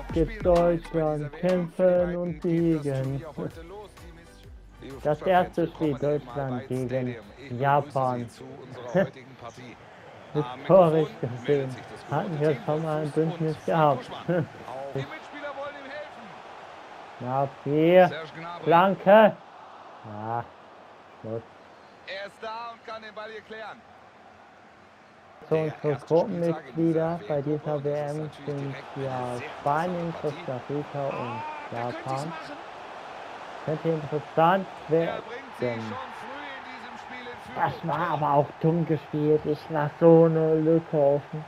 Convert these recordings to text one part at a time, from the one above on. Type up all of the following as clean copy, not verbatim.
gibt Deutschland, kämpfen und siegen. Das erste Spiel Deutschland gegen Japan. Historisch gesehen hatten wir schon mal ein Bündnis gehabt. Gnabry, Flanke. Ja, Schluss. Er ist da und kann den Ball hier klären. So, unsere Gruppenmitglieder bei dieser WM sind ja Spanien, Costa Rica und Japan. Könnte interessant werden. Das war aber auch dumm gespielt. Ich lasse so eine Lücke offen.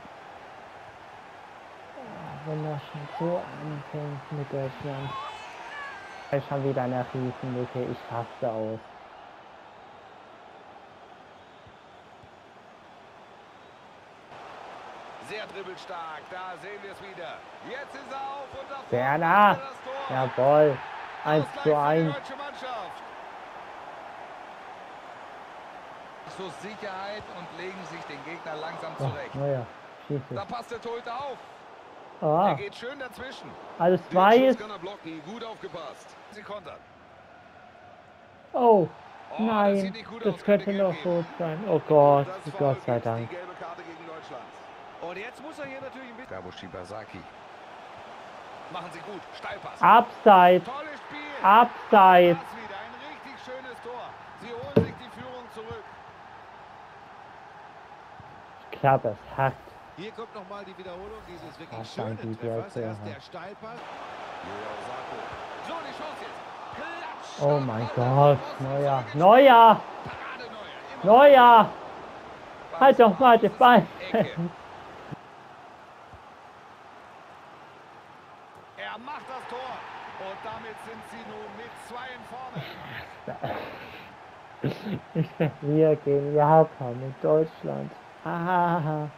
Wenn das schon so anfängt mit Deutschland. Ich schon wieder eine Riesenlücke. Ich raste aus. Sehr dribbelstark, da sehen wir es wieder. Jetzt ist er auf und nach Werner! Jawohl! 1:1. So Sicherheit und legen sich den Gegner langsam zurecht. Naja, schieße. Da passt der Torhüter auf. Ah, Er geht schön dazwischen. alles weiß. Kann er blocken, gut aufgepasst. Sie kontern. Oh, Das nein, sieht nicht gut das aus, könnte noch rot sein. Oh Gott, Das Foul Gott sei gibt Dank. die gelbe Karte gegen Deutschland. Und jetzt muss er hier natürlich ein bisschen... Gabo Shibasaki. Machen sie gut. Steilpass. Abseits, Tolles Spiel. abseits. Das wieder ein richtig schönes Tor. Sie holen sich die Führung zurück. Ich glaube, es hackt. Hier kommt nochmal die Wiederholung dieses wirklich Ach, schönen danke, Treffers. der Erst hat. der Steilpass. So, die Chance jetzt. Klatsch. Oh mein Gott, Neuer! Parade Neuer. Neuer! Halt doch mal den Ball! Ecke. Er macht das Tor. Und damit sind sie nun mit 2 in vorne. Ich verliere gegen Japan und Deutschland. Hahaha.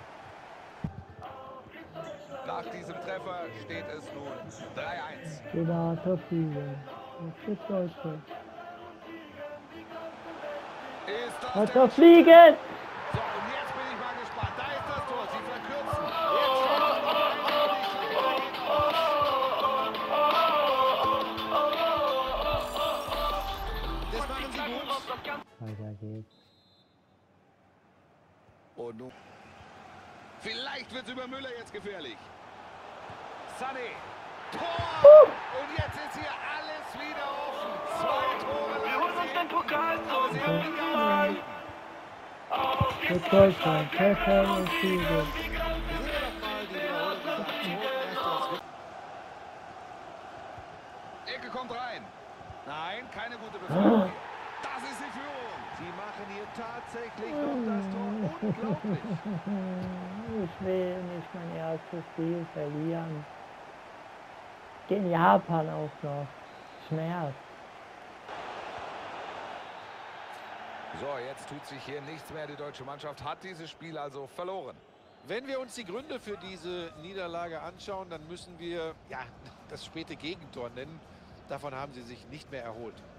Nach diesem Treffer steht es nun 3:1. Wieder verfliegen. Für Deutschland. Ist das Halt der doch fliegen! So, und jetzt bin ich mal gespannt. Da ist das Tor. Sie verkürzen. Jetzt steht es noch Das machen sie gut. Weiter geht's. Und nun. Vielleicht wird es über Müller jetzt gefährlich. Sané. Tor! Und jetzt ist hier alles wieder offen. 2 Tore. Wir holen uns den Pokal zurück. Sie haben die Gas gegeben. Für Deutschland, kämpfen und siegen. Wir sehen ja nochmal die Wiederholung dieser Aktion. Erst das Ecke kommt rein. Nein, keine gute Befreiung. Das ist die Führung. Sie machen hier tatsächlich noch das Tor. Unglaublich. Ich will nicht mein erstes Spiel verlieren. Gegen Japan auch noch. Schmerz. So, jetzt tut sich hier nichts mehr. Die deutsche Mannschaft hat dieses Spiel also verloren. Wenn wir uns die Gründe für diese Niederlage anschauen, dann müssen wir ja das späte Gegentor nennen. Davon haben sie sich nicht mehr erholt.